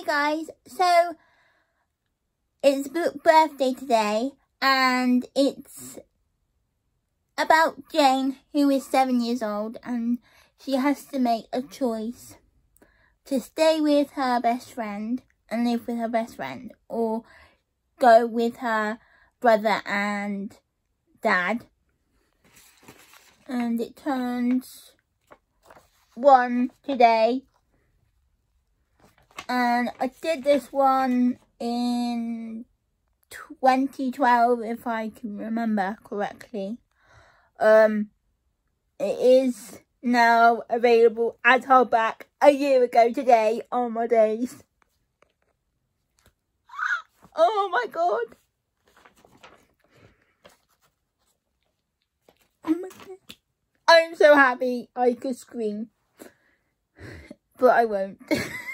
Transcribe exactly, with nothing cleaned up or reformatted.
guys, so it's Brooke's birthday today, and it's about Jane, who is seven years old, and she has to make a choice to stay with her best friend and live with her best friend, or go with her brother and dad. And it turns one today. And I did this one in twenty twelve, if I can remember correctly. Um, it is now available as hardback a year ago today on my days. Oh my god. Oh my god. I'm so happy I could scream, but I won't.